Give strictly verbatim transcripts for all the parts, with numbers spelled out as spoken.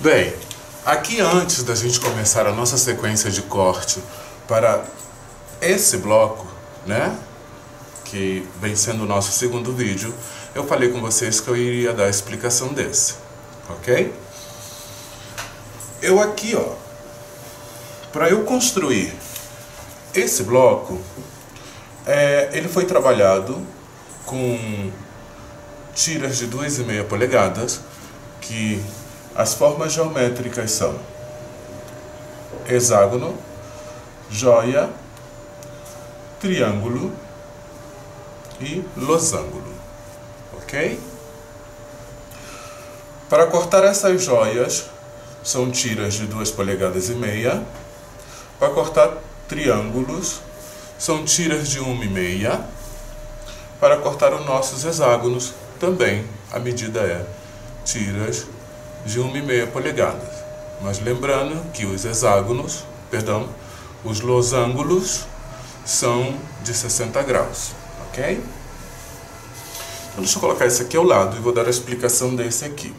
Bem, aqui antes da gente começar a nossa sequência de corte para esse bloco, né, que vem sendo o nosso segundo vídeo, eu falei com vocês que eu iria dar a explicação desse, ok? Eu aqui, ó, para eu construir esse bloco, é, ele foi trabalhado com tiras de duas e meia polegadas, que as formas geométricas são hexágono, joia, triângulo e losango, ok? Para cortar essas joias, são tiras de duas polegadas e meia. Para cortar triângulos, são tiras de uma e meia. Para cortar os nossos hexágonos, também a medida é tiras de uma e meia polegadas. Mas lembrando que os hexágonos, perdão, os losângulos são de sessenta graus, ok? Então deixa eu colocar esse aqui ao lado e vou dar a explicação desse aqui.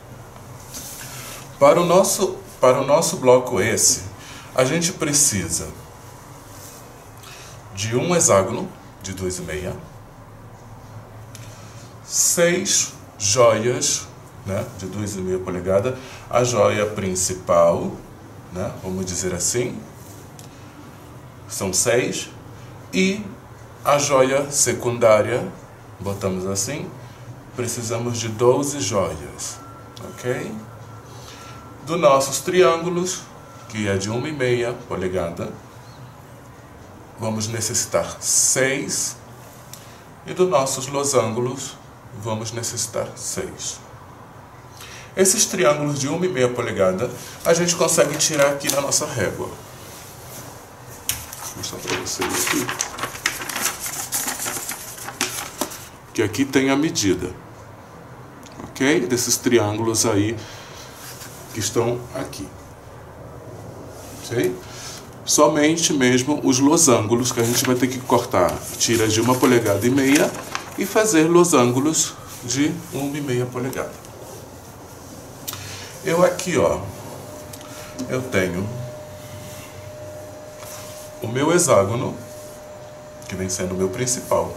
Para o nosso, para o nosso bloco esse, a gente precisa de um hexágono de duas e meia, seis joias, né, de duas e meia polegadas, a joia principal, né, vamos dizer assim, são seis, e a joia secundária, botamos assim, precisamos de doze joias, ok? Dos nossos triângulos, que é de uma e meia polegada, vamos necessitar seis, e dos nossos losângulos, vamos necessitar seis. Esses triângulos de uma e meia polegada, a gente consegue tirar aqui na nossa régua. Vou mostrar para vocês aqui. Que aqui tem a medida, ok? Desses triângulos aí que estão aqui, ok? Somente mesmo os losângulos que a gente vai ter que cortar tiras de uma polegada e meia e fazer losângulos de uma e meia polegada. Eu aqui, ó, eu tenho o meu hexágono, que vem sendo o meu principal.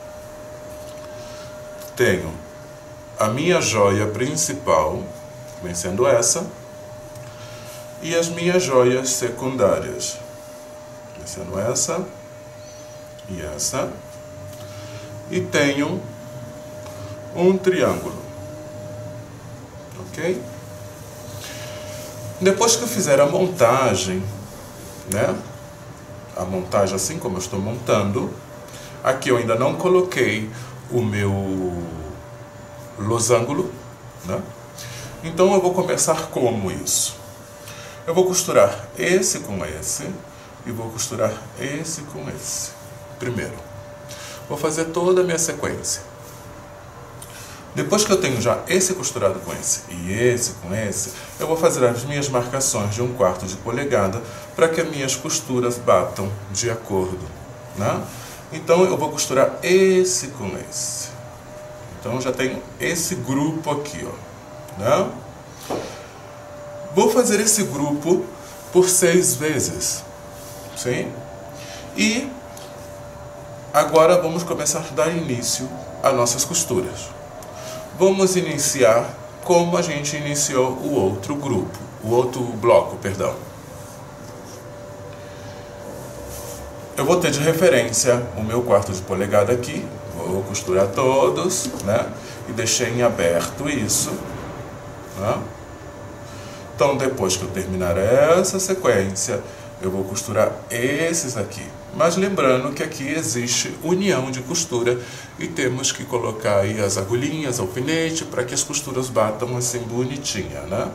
Tenho a minha joia principal, vem sendo essa, e as minhas joias secundárias, vem sendo essa e essa, e tenho um triângulo, ok? Depois que eu fizer a montagem, né, a montagem assim como eu estou montando, aqui eu ainda não coloquei o meu losango, né? Então eu vou começar como isso. Eu vou costurar esse com esse e vou costurar esse com esse. Primeiro, vou fazer toda a minha sequência. Depois que eu tenho já esse costurado com esse e esse com esse, eu vou fazer as minhas marcações de um quarto de polegada para que as minhas costuras batam de acordo, né? Então eu vou costurar esse com esse. Então já tenho esse grupo aqui, ó, né? Vou fazer esse grupo por seis vezes, sim? E agora vamos começar a dar início às nossas costuras. Vamos iniciar como a gente iniciou o outro grupo, o outro bloco, perdão. Eu vou ter de referência o meu quarto de polegada aqui, vou costurar todos, né? E deixei em aberto isso, né? Então depois que eu terminar essa sequência, eu vou costurar esses aqui. Mas lembrando que aqui existe união de costura e temos que colocar aí as agulhinhas, alfinete, para que as costuras batam assim bonitinha, né?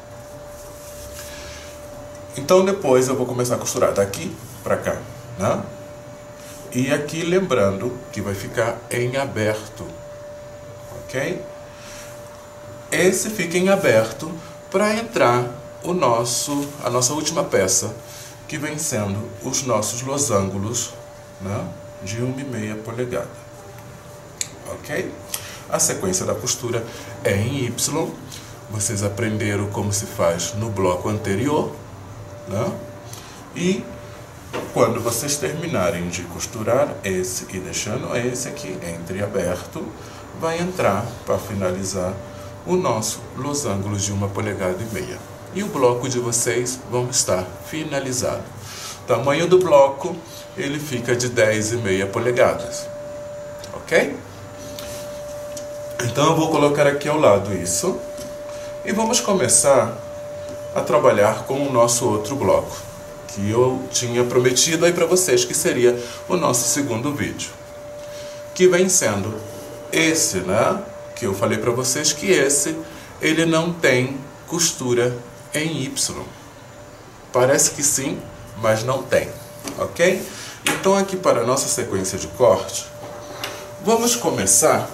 Então depois eu vou começar a costurar daqui para cá, né? E aqui lembrando que vai ficar em aberto, ok? Esse fica em aberto para entrar o nosso, a nossa última peça, que vem sendo os nossos losângulos, né, de uma e meia polegada, ok? A sequência da costura é em Y, vocês aprenderam como se faz no bloco anterior, né? E quando vocês terminarem de costurar esse e deixando esse aqui entreaberto, vai entrar para finalizar o nosso losango de uma polegada e meia. E o bloco de vocês vão estar finalizado. O tamanho do bloco, ele fica de dez e meia polegadas. Ok? Então eu vou colocar aqui ao lado isso. E vamos começar a trabalhar com o nosso outro bloco, que eu tinha prometido aí para vocês que seria o nosso segundo vídeo. Que vem sendo esse, né? Que eu falei para vocês que esse, ele não tem costura em Y. Parece que sim, mas não tem, ok? Então aqui para a nossa sequência de corte, vamos começar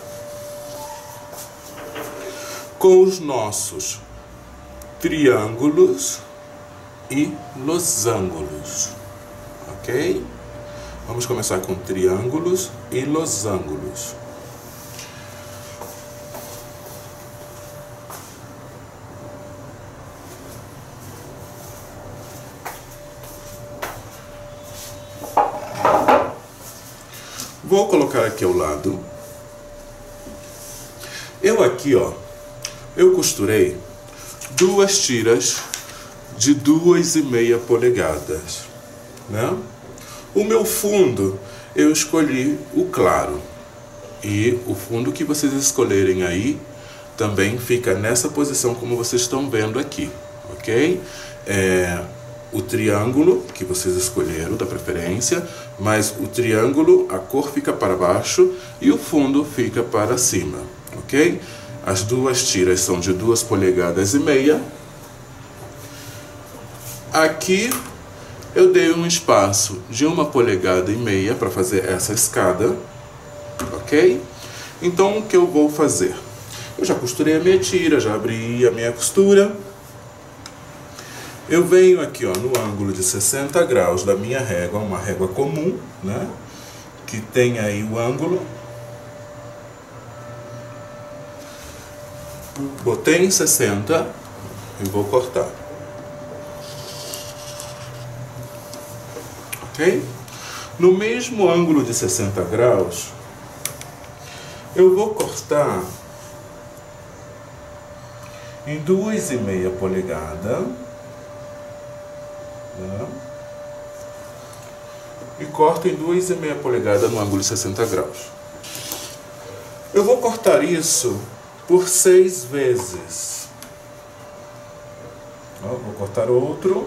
com os nossos triângulos e losângulos, ok? Vamos começar com triângulos e losângulos. Vou colocar aqui ao lado. Eu aqui, ó, eu costurei duas tiras de duas e meia polegadas, né? O meu fundo, eu escolhi o claro. E o fundo que vocês escolherem aí, também fica nessa posição como vocês estão vendo aqui, ok? É... o triângulo que vocês escolheram da preferência, mas o triângulo, a cor fica para baixo e o fundo fica para cima, ok? As duas tiras são de duas polegadas e meia. Aqui eu dei um espaço de uma polegada e meia para fazer essa escada, ok? Então o que eu vou fazer? Eu já costurei a minha tira, já abri a minha costura. Eu venho aqui, ó, no ângulo de sessenta graus da minha régua, uma régua comum, né? Que tem aí o ângulo. Botei em sessenta e vou cortar. Ok? No mesmo ângulo de sessenta graus, eu vou cortar em duas e meia polegada. Né? E corto em duas e meia polegadas no ângulo de sessenta graus. Eu vou cortar isso por seis vezes. Ó, vou cortar outro.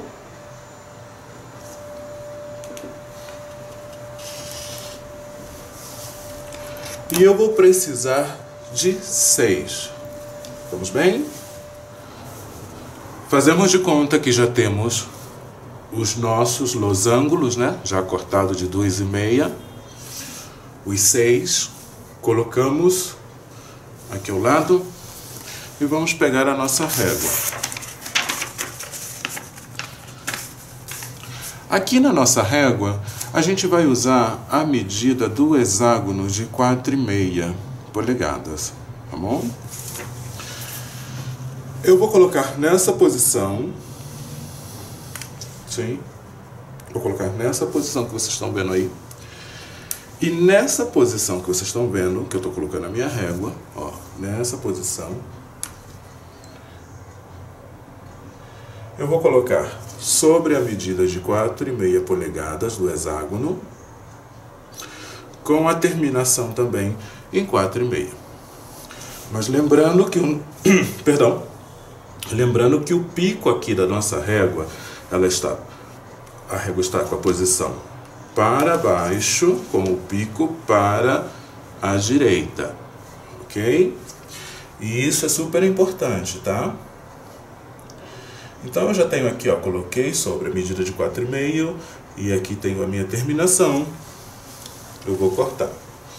E eu vou precisar de seis. Vamos bem? Fazemos de conta que já temos os nossos losângulos, né? Já cortado de duas e meia. Os seis. Colocamos aqui ao lado. E vamos pegar a nossa régua. Aqui na nossa régua, a gente vai usar a medida do hexágono de quatro e meia polegadas, tá bom? Eu vou colocar nessa posição, sim, vou colocar nessa posição que vocês estão vendo aí. E nessa posição que vocês estão vendo, que eu estou colocando a minha régua, ó, nessa posição, eu vou colocar sobre a medida de quatro e meia polegadas do hexágono, com a terminação também em quatro e meia. Mas lembrando que o perdão, lembrando que o pico aqui da nossa régua, ela está a régua está com a posição para baixo, com o pico para a direita, ok? E isso é super importante, tá? Então eu já tenho aqui, ó, coloquei sobre a medida de quatro e meia e aqui tenho a minha terminação. Eu vou cortar.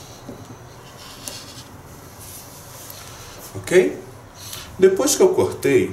Ok? Depois que eu cortei,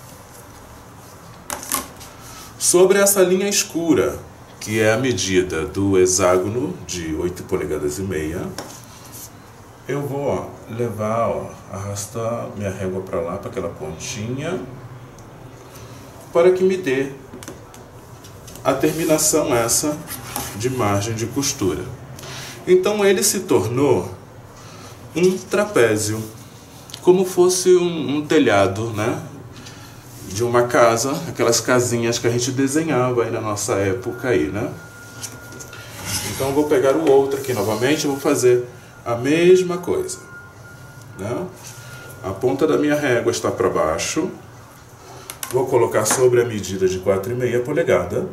sobre essa linha escura, que é a medida do hexágono de oito polegadas e meia, eu vou ó, levar, ó, arrastar minha régua para lá, para aquela pontinha, para que me dê a terminação essa de margem de costura. Então ele se tornou um trapézio, como fosse um, um telhado, né, de uma casa, aquelas casinhas que a gente desenhava aí na nossa época aí, né? Então eu vou pegar o outro aqui novamente e vou fazer a mesma coisa, né? A ponta da minha régua está para baixo. Vou colocar sobre a medida de quatro e meia polegada.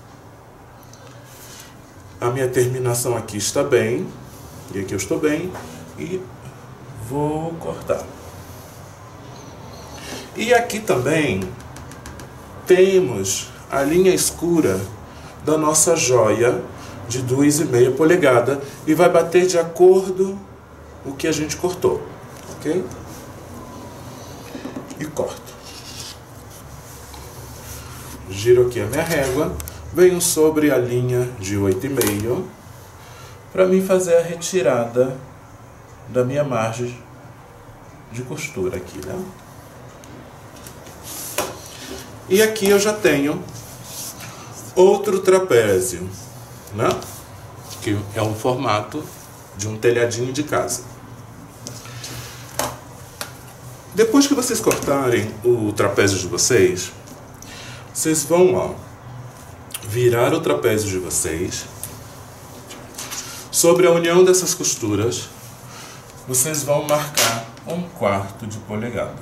A minha terminação aqui está bem, e aqui eu estou bem, e vou cortar. E aqui também temos a linha escura da nossa joia de duas e meia polegada e vai bater de acordo com o que a gente cortou, ok? E corto. Giro aqui a minha régua, venho sobre a linha de oito e meio para mim fazer a retirada da minha margem de costura aqui, né? E aqui eu já tenho outro trapézio, né? Que é um formato de um telhadinho de casa. Depois que vocês cortarem o trapézio de vocês, vocês vão, ó, virar o trapézio de vocês. Sobre a união dessas costuras, vocês vão marcar um quarto de polegada.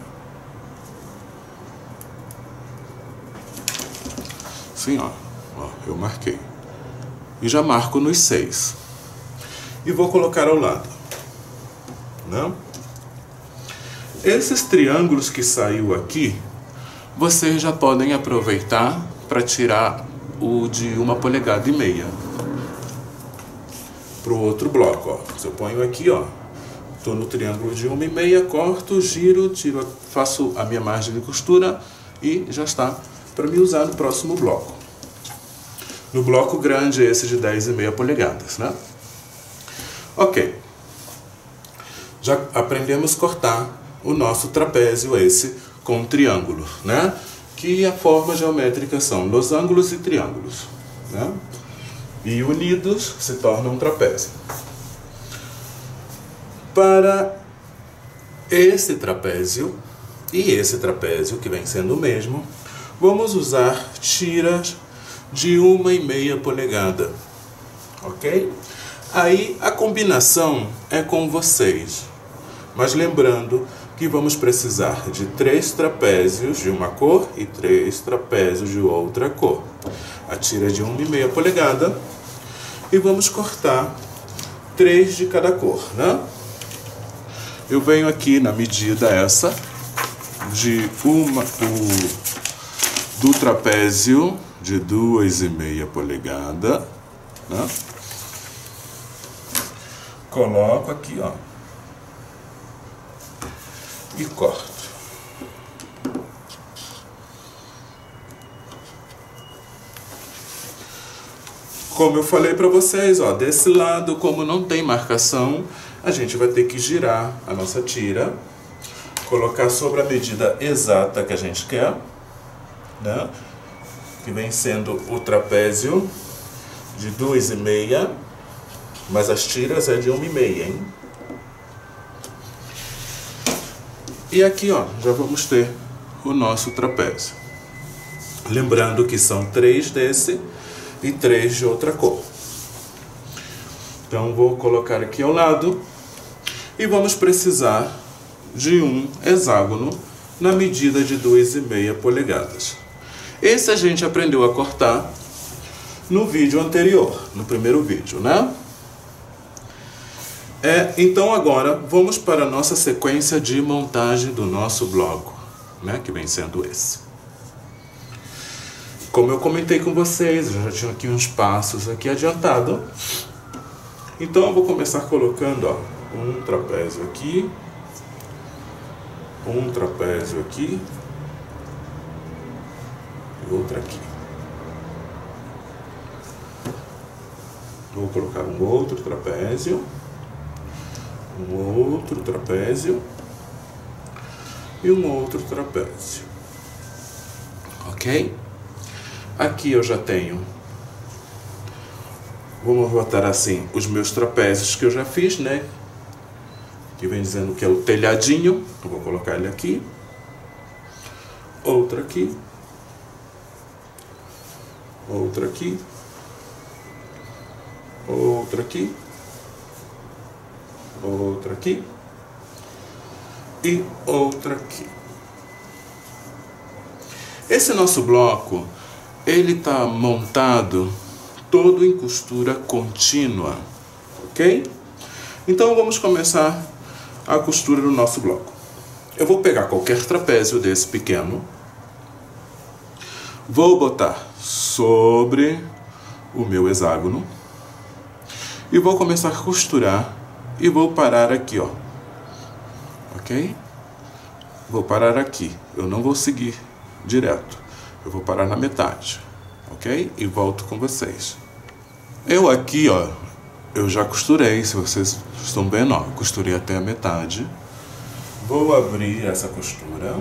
Assim, ó, ó, eu marquei. E já marco nos seis. E vou colocar ao lado, né? Esses triângulos que saiu aqui, vocês já podem aproveitar para tirar o de uma polegada e meia para o outro bloco, ó. Eu ponho aqui, ó, estou no triângulo de uma e meia, corto, giro, tiro, faço a minha margem de costura e já está para me usar no próximo bloco. No bloco grande, esse de dez e meia polegadas, né? Ok. Já aprendemos a cortar o nosso trapézio, esse com um triângulo, né? Que a forma geométrica são losangos e triângulos, né? E unidos se tornam um trapézio. Para esse trapézio e esse trapézio, que vem sendo o mesmo, vamos usar tiras de uma e meia polegada, ok? Aí a combinação é com vocês, mas lembrando que vamos precisar de três trapézios de uma cor e três trapézios de outra cor. A tira é de uma e meia polegada e vamos cortar três de cada cor, né? Eu venho aqui na medida essa de uma o, do trapézio de duas e meia polegada, né? Coloco aqui, ó, e corto. Como eu falei para vocês, ó, desse lado, como não tem marcação, a gente vai ter que girar a nossa tira, colocar sobre a medida exata que a gente quer, né? Que vem sendo o trapézio de duas e meia, mas as tiras é de uma e meia, hein? E aqui, ó, já vamos ter o nosso trapézio. Lembrando que são três desse e três de outra cor. Então vou colocar aqui ao lado e vamos precisar de um hexágono na medida de duas e meia polegadas. Esse a gente aprendeu a cortar no vídeo anterior, no primeiro vídeo, né? É, então agora vamos para a nossa sequência de montagem do nosso bloco, né, que vem sendo esse. Como eu comentei com vocês, eu já tinha aqui uns passos aqui adiantado. Então eu vou começar colocando, ó, um trapézio aqui, um trapézio aqui e outro aqui. Vou colocar um outro trapézio. um outro trapézio e um outro trapézio, ok? Aqui eu já tenho, vamos botar assim, os meus trapézios que eu já fiz, né? Que vem dizendo que é o telhadinho, eu vou colocar ele aqui, outra aqui, outra aqui, outra aqui, outra aqui e outra aqui. Esse nosso bloco, ele está montado todo em costura contínua, ok? Então vamos começar a costura do nosso bloco. Eu vou pegar qualquer trapézio desse pequeno, vou botar sobre o meu hexágono e vou começar a costurar e vou parar aqui, ó, ok? Vou parar aqui, eu não vou seguir direto, eu vou parar na metade, ok? E volto com vocês. Eu aqui, ó, eu já costurei, se vocês estão vendo, ó, costurei até a metade. Vou abrir essa costura.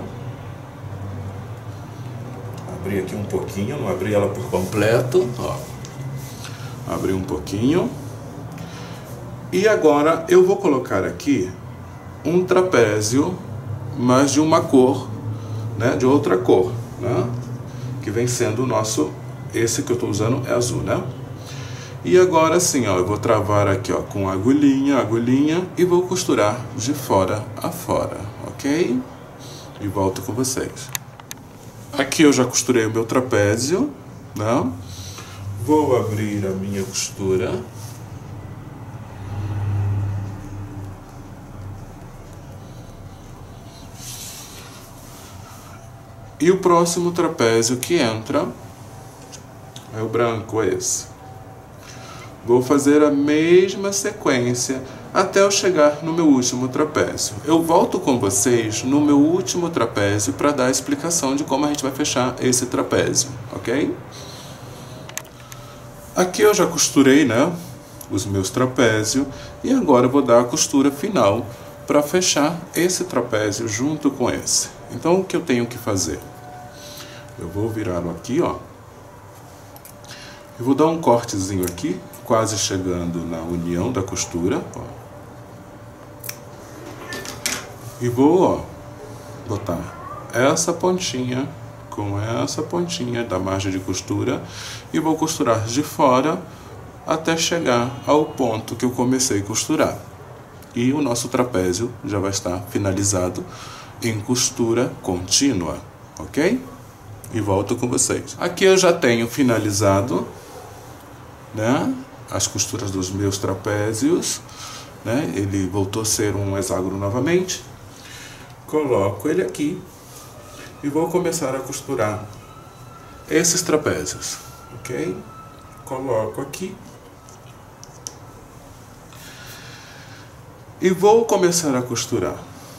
Abri aqui um pouquinho, não abri ela por completo, ó. Abri um pouquinho. E agora eu vou colocar aqui um trapézio, mas de uma cor, né, de outra cor, né, que vem sendo o nosso, esse que eu estou usando é azul, né? E agora sim, ó, eu vou travar aqui, ó, com agulhinha, agulhinha e vou costurar de fora a fora, ok? E volto com vocês. Aqui eu já costurei o meu trapézio, né? Vou abrir a minha costura. E o próximo trapézio que entra é o branco, esse. Vou fazer a mesma sequência até eu chegar no meu último trapézio. Eu volto com vocês no meu último trapézio para dar a explicação de como a gente vai fechar esse trapézio, ok? Aqui eu já costurei, né, os meus trapézios e agora eu vou dar a costura final para fechar esse trapézio junto com esse. Então o que eu tenho que fazer? Eu vou virá-lo aqui, ó. Eu vou dar um cortezinho aqui, quase chegando na união da costura, ó. E vou, ó, botar essa pontinha com essa pontinha da margem de costura e vou costurar de fora até chegar ao ponto que eu comecei a costurar. E o nosso trapézio já vai estar finalizado em costura contínua, ok? E volto com vocês. Aqui eu já tenho finalizado, né, as costuras dos meus trapézios, né? Ele voltou a ser um hexágono novamente. Coloco ele aqui e vou começar a costurar esses trapézios, ok? Coloco aqui e vou começar a costurar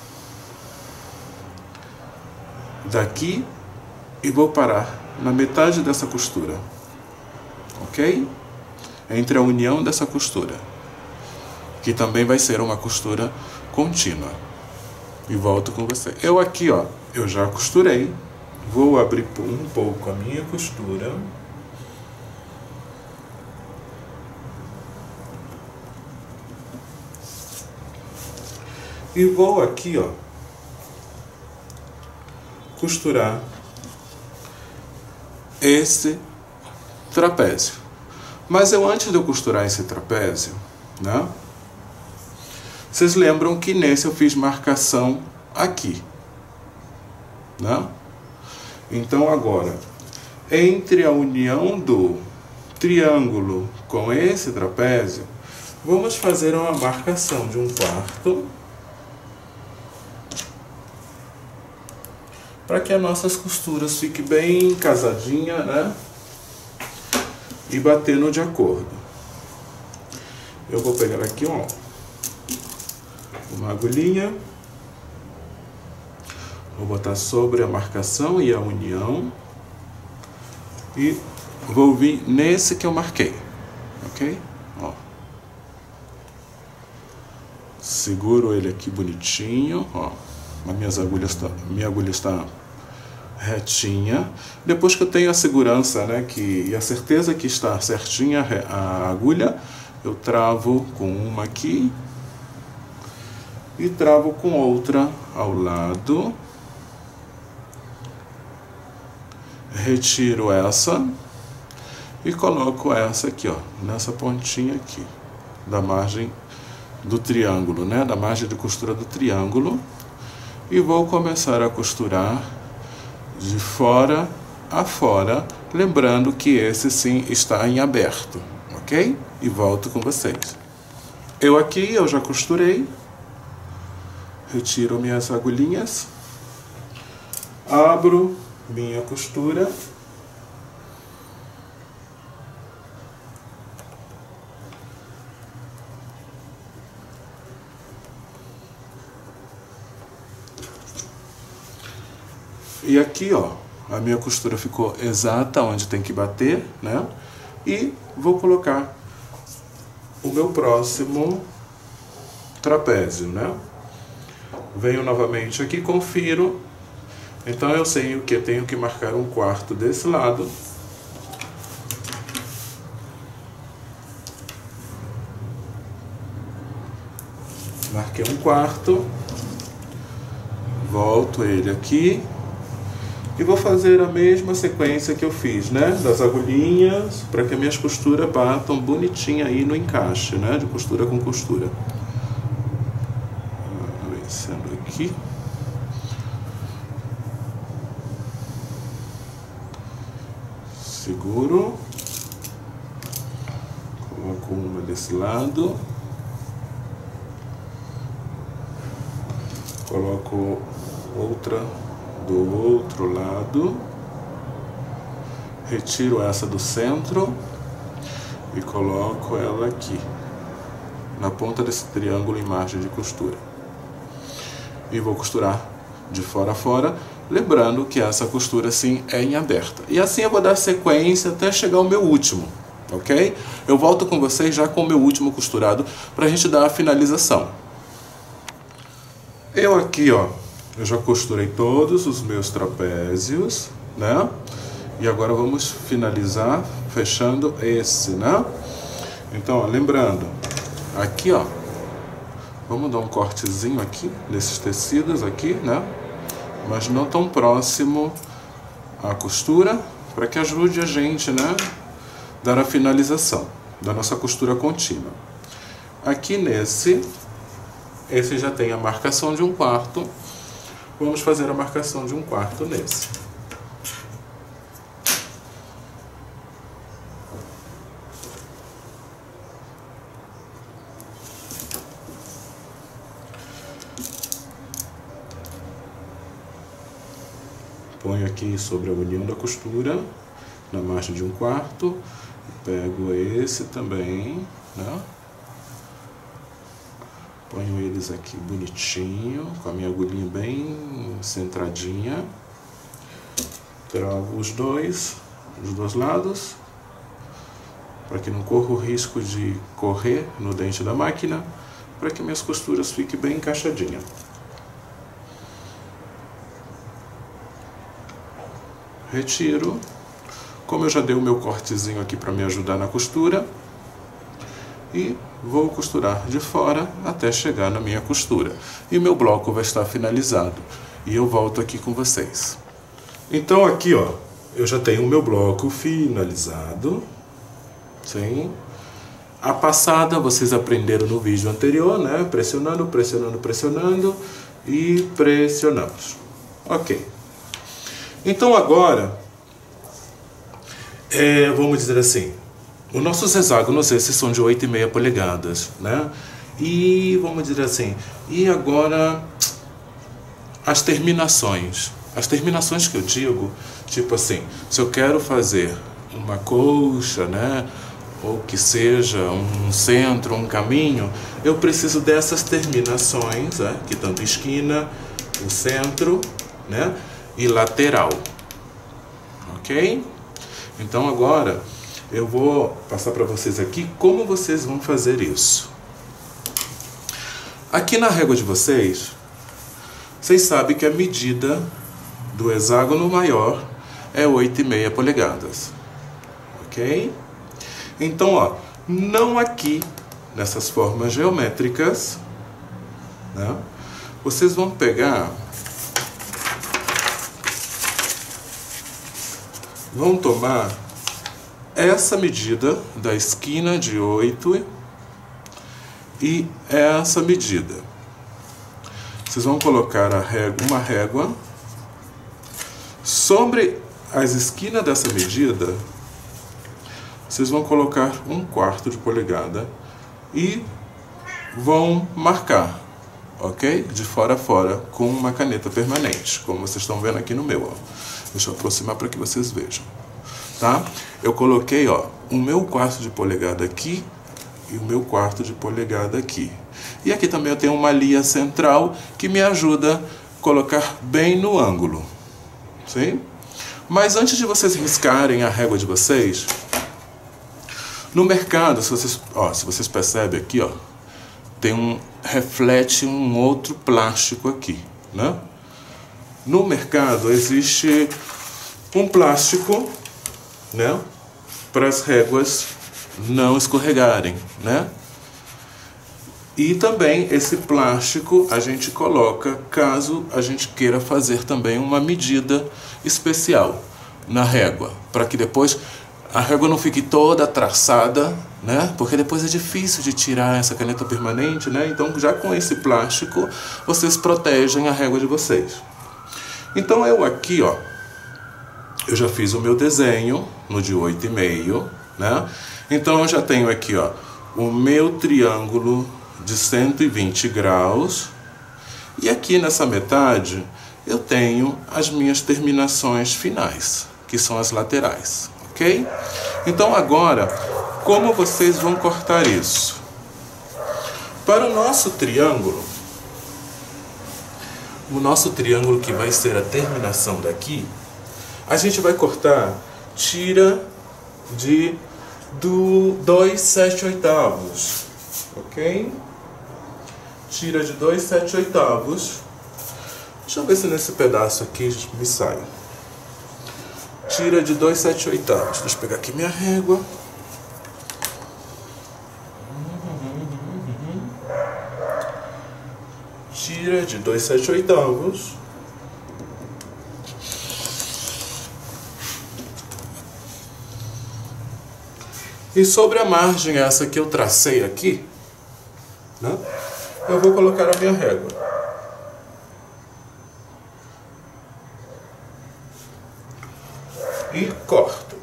daqui e vou parar na metade dessa costura, ok? Entre a união dessa costura, que também vai ser uma costura contínua. E volto com você. Eu aqui, ó, eu já costurei. Vou abrir um pouco a minha costura. E vou aqui, ó, costurar esse trapézio. Mas eu, antes de eu costurar esse trapézio, né, vocês lembram que nesse eu fiz marcação aqui, né? Então agora, entre a união do triângulo com esse trapézio, vamos fazer uma marcação de um quarto para que as nossas costuras fiquem bem casadinhas, né? E batendo de acordo. Eu vou pegar aqui, ó, uma agulhinha, vou botar sobre a marcação e a união e vou vir nesse que eu marquei, ok? Ó. Seguro ele aqui bonitinho, ó. As minhas agulhas tá, minha agulha está retinha. Depois que eu tenho a segurança, né, que, e a certeza que está certinha a agulha, eu travo com uma aqui e travo com outra ao lado. Retiro essa e coloco essa aqui, ó, nessa pontinha aqui da margem do triângulo, né, da margem de costura do triângulo, e vou começar a costurar de fora a fora, lembrando que esse sim está em aberto, ok? E volto com vocês. Eu aqui, eu já costurei, retiro minhas agulhinhas, abro minha costura, e aqui, ó, a minha costura ficou exata onde tem que bater, né? E vou colocar o meu próximo trapézio, né? Venho novamente aqui, confiro. Então eu sei o que tenho que marcar um quarto desse lado. Marquei um quarto. Volto ele aqui. E vou fazer a mesma sequência que eu fiz, né? Das agulhinhas, para que minhas costuras batam bonitinho aí no encaixe, né? De costura com costura. Descendo aqui. Seguro. Coloco uma desse lado. Coloco outra do outro lado, retiro essa do centro e coloco ela aqui na ponta desse triângulo em margem de costura, e vou costurar de fora a fora, lembrando que essa costura sim é em aberta, e assim eu vou dar sequência até chegar ao meu último, ok? Eu volto com vocês já com o meu último costurado para a gente dar a finalização. Eu aqui, ó, eu já costurei todos os meus trapézios, né? E agora vamos finalizar fechando esse, né? Então, ó, lembrando, aqui, ó, vamos dar um cortezinho aqui nesses tecidos aqui, né? Mas não tão próximo à costura, para que ajude a gente, né? Dar a finalização da nossa costura contínua. Aqui nesse, esse já tem a marcação de um quarto. Vamos fazer a marcação de um quarto nesse. Ponho aqui sobre a união da costura, na margem de um quarto. Pego esse também, né? Ponho eles aqui bonitinho, com a minha agulhinha bem centradinha. Travo os dois, os dois lados, para que não corra o risco de correr no dente da máquina, para que minhas costuras fiquem bem encaixadinhas. Retiro. Como eu já dei o meu cortezinho aqui para me ajudar na costura, e vou costurar de fora até chegar na minha costura. E meu bloco vai estar finalizado. E eu volto aqui com vocês. Então aqui, ó, eu já tenho o meu bloco finalizado. Sim. A passada vocês aprenderam no vídeo anterior, né? Pressionando, pressionando, pressionando e pressionamos. Ok. Então agora, é, vamos dizer assim, os nossos hexágonos, esses são de oito e meia polegadas, né? E vamos dizer assim, e agora as terminações. As terminações que eu digo, tipo assim, se eu quero fazer uma colcha, né? Ou que seja um centro, um caminho, eu preciso dessas terminações, né? Que tanto esquina, o centro, né? E lateral. Ok? Então agora eu vou passar para vocês aqui como vocês vão fazer isso. Aqui na régua de vocês, vocês sabem que a medida do hexágono maior é oito e meia polegadas, ok? Então, ó, não aqui, nessas formas geométricas, né, vocês vão pegar, vão tomar essa medida da esquina de oito e essa medida. Vocês vão colocar a régua, uma régua sobre as esquinas dessa medida. Vocês vão colocar um quarto de polegada e vão marcar, ok? De fora a fora com uma caneta permanente, como vocês estão vendo aqui no meu, ó. Deixa eu aproximar para que vocês vejam, tá? Eu coloquei, ó, o meu quarto de polegada aqui e o meu quarto de polegada aqui. E aqui também eu tenho uma linha central que me ajuda a colocar bem no ângulo, sim? Mas antes de vocês riscarem a régua de vocês, no mercado, se vocês, ó, se vocês percebem aqui, ó, tem um, reflete um outro plástico aqui, né? No mercado existe um plástico, né, para as réguas não escorregarem, né? E também esse plástico a gente coloca caso a gente queira fazer também uma medida especial na régua, para que depois a régua não fique toda traçada, né? Porque depois é difícil de tirar essa caneta permanente, né? Então, já com esse plástico, vocês protegem a régua de vocês. Então, eu aqui, ó, eu já fiz o meu desenho no de oito e meio, né? Então, eu já tenho aqui, ó, o meu triângulo de cento e vinte graus. E aqui nessa metade, eu tenho as minhas terminações finais, que são as laterais. Ok? Então agora, como vocês vão cortar isso? Para o nosso triângulo, o nosso triângulo que vai ser a terminação daqui, a gente vai cortar tira de do dois sete oitavos, ok? Tira de dois sete oitavos. Deixa eu ver se nesse pedaço aqui me sai. Tira de dois sete oitavos. Deixa eu pegar aqui minha régua. Tira de dois sete oitavos. E sobre a margem essa que eu tracei aqui, né, eu vou colocar a minha régua. E corto.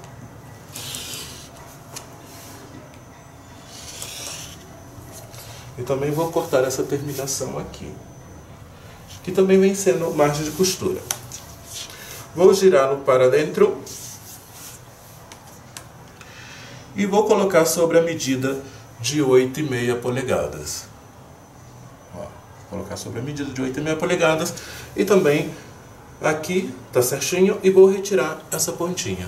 E também vou cortar essa terminação aqui, que também vem sendo margem de costura. Vou girá-lo para dentro e vou colocar sobre a medida de oito e meia polegadas. Ó, vou colocar sobre a medida de oito e meia polegadas e também aqui tá certinho e vou retirar essa pontinha.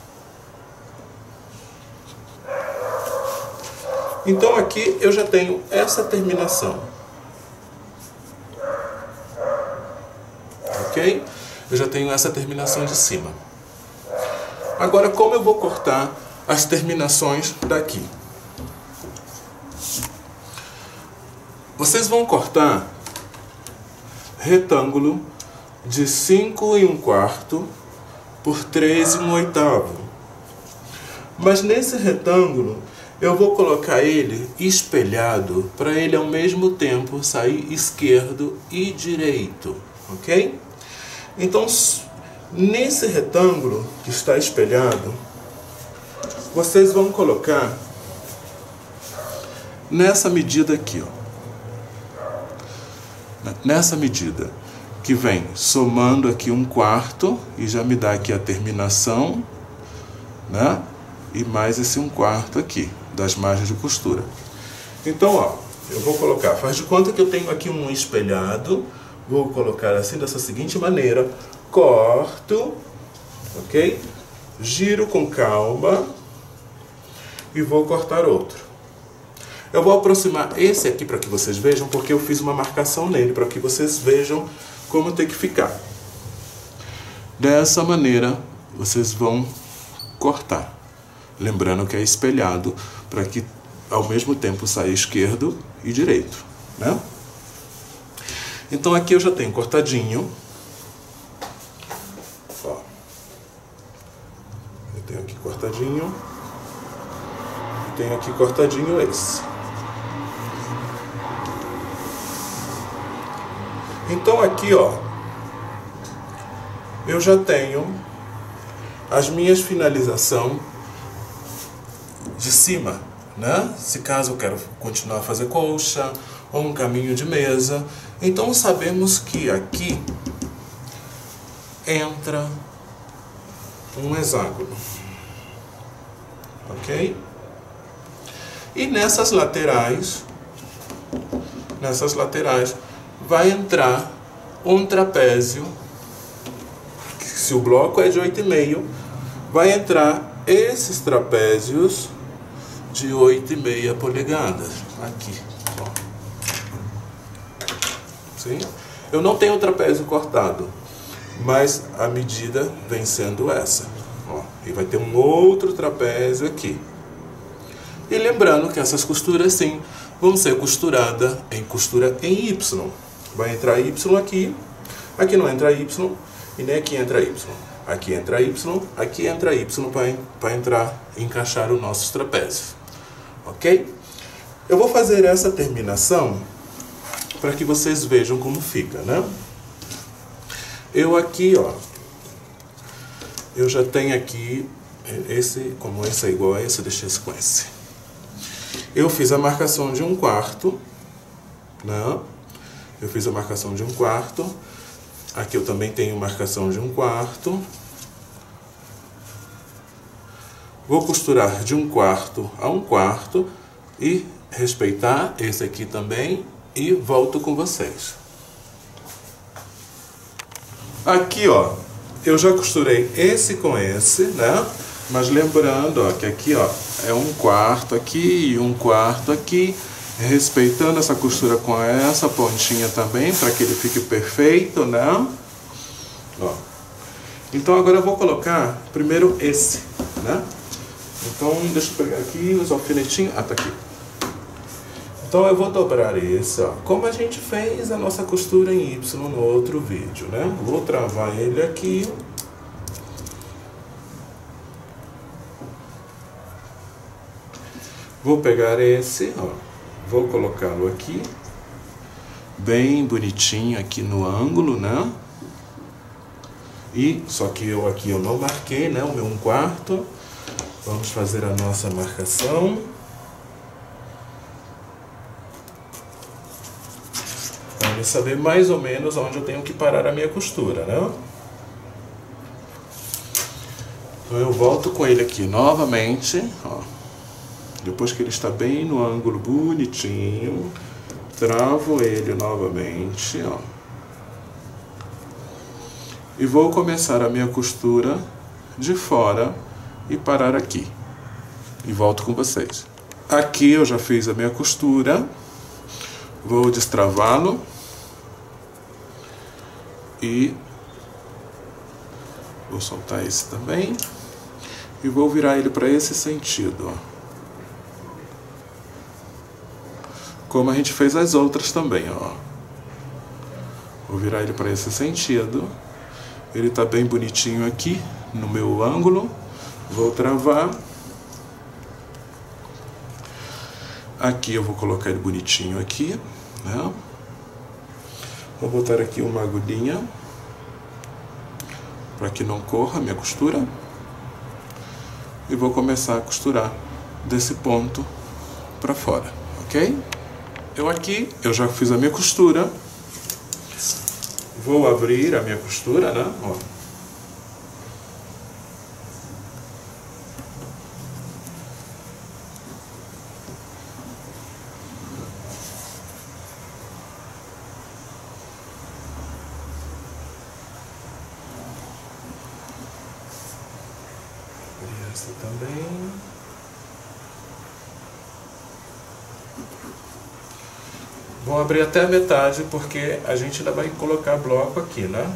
Então aqui eu já tenho essa terminação. Ok? Eu já tenho essa terminação de cima. Agora, como eu vou cortar as terminações daqui? Vocês vão cortar retângulo de cinco e um quarto por três e um oitavo. Mas nesse retângulo eu vou colocar ele espelhado para ele ao mesmo tempo sair esquerdo e direito, ok? Então, nesse retângulo que está espelhado, vocês vão colocar nessa medida aqui, ó. Nessa medida que vem somando aqui um quarto e já me dá aqui a terminação, né? E mais esse um quarto aqui das margens de costura. Então, ó, eu vou colocar, faz de conta que eu tenho aqui um espelhado, vou colocar assim dessa seguinte maneira, corto, ok? Giro com calma e vou cortar outro. Eu vou aproximar esse aqui para que vocês vejam, porque eu fiz uma marcação nele, para que vocês vejam como tem que ficar. Dessa maneira, vocês vão cortar. Lembrando que é espelhado, para que ao mesmo tempo saia esquerdo e direito, né? Então aqui eu já tenho cortadinho. Ó. Eu tenho aqui cortadinho. E tenho aqui cortadinho esse. Então aqui, ó, eu já tenho as minhas finalizações de cima, né? Se caso eu quero continuar a fazer colcha ou um caminho de mesa, então sabemos que aqui entra um hexágono, ok? E nessas laterais, nessas laterais vai entrar um trapézio. Se o bloco é de oito e meio, vai entrar esses trapézios de oito e meia polegadas aqui, ó. Sim? Eu não tenho o trapézio cortado, mas a medida vem sendo essa, ó. E vai ter um outro trapézio aqui. E lembrando que essas costuras sim vão ser costuradas em costura em Y. Vai entrar Y aqui, aqui não entra Y e nem aqui entra Y. Aqui entra Y, aqui entra Y para entrar e encaixar os nossos trapézios. Ok? Eu vou fazer essa terminação para que vocês vejam como fica, né? Eu aqui, ó, eu já tenho aqui esse, como esse é igual a esse, eu deixei esse com esse. Eu fiz a marcação de um quarto, né? Eu fiz a marcação de um quarto. Aqui eu também tenho marcação de um quarto. Vou costurar de um quarto a um quarto e respeitar esse aqui também e volto com vocês. Aqui, ó, eu já costurei esse com esse, né? Mas lembrando, ó, que aqui, ó, é um quarto aqui e um quarto aqui, respeitando essa costura com essa pontinha também, para que ele fique perfeito, né? Ó. Então agora eu vou colocar primeiro esse, né? Então deixa eu pegar aqui os alfinetinhos. Ah, tá aqui. Então eu vou dobrar esse, ó, como a gente fez a nossa costura em Y no outro vídeo, né? Vou travar ele aqui. Vou pegar esse, ó, vou colocá-lo aqui, bem bonitinho aqui no ângulo, né? E, só que eu aqui eu não marquei, né, o meu um quarto. Vamos fazer a nossa marcação. Para saber mais ou menos onde eu tenho que parar a minha costura, né? Então eu volto com ele aqui novamente, ó. Depois que ele está bem no ângulo bonitinho, travo ele novamente, ó. E vou começar a minha costura de fora e parar aqui. E volto com vocês. Aqui eu já fiz a minha costura. Vou destravá-lo. E vou soltar esse também. E vou virar ele para esse sentido, ó. Como a gente fez as outras também, ó. Vou virar ele para esse sentido. Ele tá bem bonitinho aqui no meu ângulo. Vou travar. Aqui eu vou colocar ele bonitinho aqui, né? Vou botar aqui uma agulhinha para que não corra a minha costura. E vou começar a costurar desse ponto para fora, ok? Eu aqui, eu já fiz a minha costura. Vou abrir a minha costura, né? Ó. Abrir essa também. Vou abrir até a metade, porque a gente ainda vai colocar bloco aqui, né?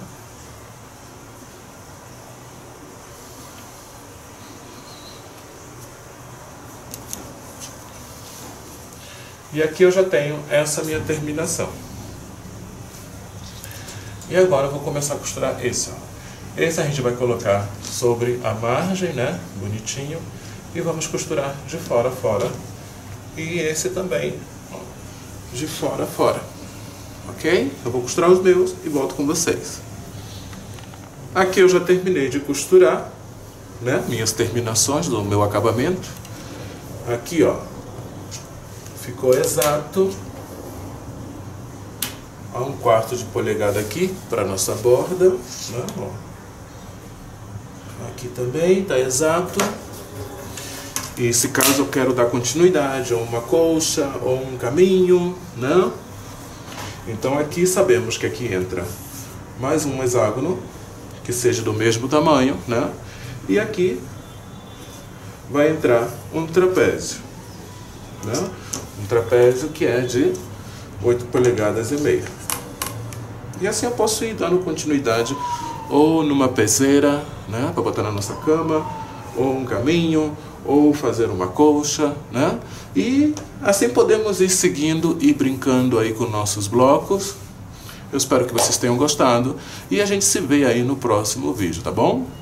E aqui eu já tenho essa minha terminação. E agora eu vou começar a costurar esse, ó. Esse a gente vai colocar sobre a margem, né? Bonitinho. E vamos costurar de fora a fora. E esse também, ó, de fora a fora. Ok? Eu vou costurar os meus e volto com vocês. Aqui eu já terminei de costurar, né? Minhas terminações do meu acabamento. Aqui, ó. Ficou exato a um quarto de polegada aqui para nossa borda, né? Ó. Aqui também está exato. E se caso eu quero dar continuidade, ou uma colcha, ou um caminho, né? Então aqui sabemos que aqui entra mais um hexágono que seja do mesmo tamanho, né? E aqui vai entrar um trapézio, né? Um trapézio que é de oito polegadas e meia. E assim eu posso ir dando continuidade ou numa peseira, né, para botar na nossa cama, ou um caminho, ou fazer uma colcha, né? E assim podemos ir seguindo e brincando aí com nossos blocos. Eu espero que vocês tenham gostado e a gente se vê aí no próximo vídeo, tá bom?